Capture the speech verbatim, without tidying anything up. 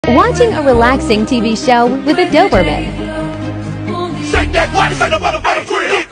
Watching a relaxing T V show with a Doberman. Shake that body, shake the motherfucker,